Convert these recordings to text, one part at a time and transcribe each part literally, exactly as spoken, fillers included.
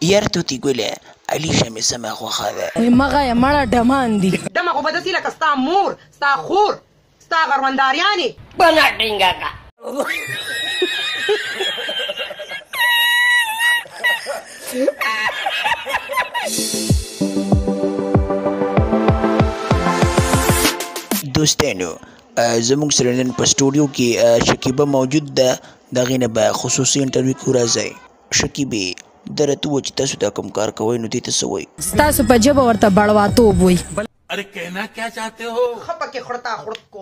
یار توتي ګله علیشه مې سمه خوښه ده. مغه یې مړه ډمان دي. دمه خو به داسې لکه ستا مور ستا خور ستا غرونداریانې بنه ټینګه کړه. دوستانو زموږ سره نن په سټوډیو کې شکیبه موجود ده. د هغې نه به خصوصي انټرویو کې راځئ. شکیبې ده راته ووایه چې تاسو دا کوم کار کوئ نو دې ته څه وایي؟ ستاسو په ژبه ورته بړواتوب وایي. अरे कहना क्या चाहते हो? خپه کې خړتا خړت کو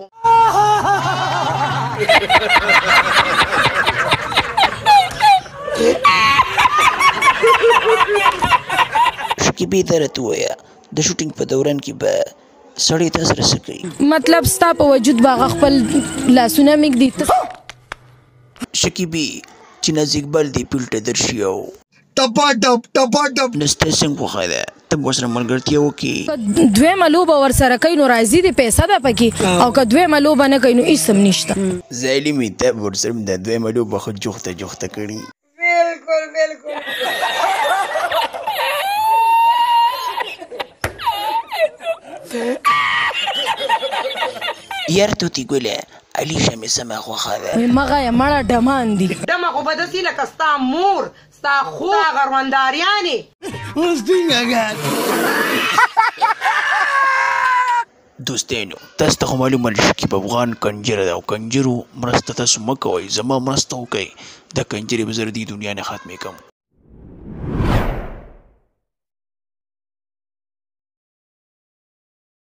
شکیبې ده راته ووایه د شوټینګ په دوران کې به سړی تا سره څه کوي؟ مطلب ستا په وجود به هغه خپل لاسونه مږدي. شکیبې چې نازک بال دې پیلټه درشي او ټپا ټپ ټپا ټپ نو ستا څنګه خوښه ده؟ ته به ورسره ملګرتیا وکړې. دویمه لوبه ورسره کوي نو راضي دي پیسه ده پکې او که دویمه لوبه نه کوي نو هېڅ هم نشته. ظالمې ته به ورسره دا دویمه لوبه خو جوخته جوخته کړي. بالکل بالکل یار توتي ګله علیشه مې سمه خوښه ده. مغه یې مړه ډمان دي. دمه خو به داسې لکه ستا مور ستا خور ستا غرونداریانې اوس ټینګه کړه. دوستانو تاسو ته خو معلومه ده شکیب افغان کنجره ده او کنجرو مرسته تاسو مه کوئ. زما مرسته وکئ. دا کنجرې به زه د دې دنیا نه ختمې کړم.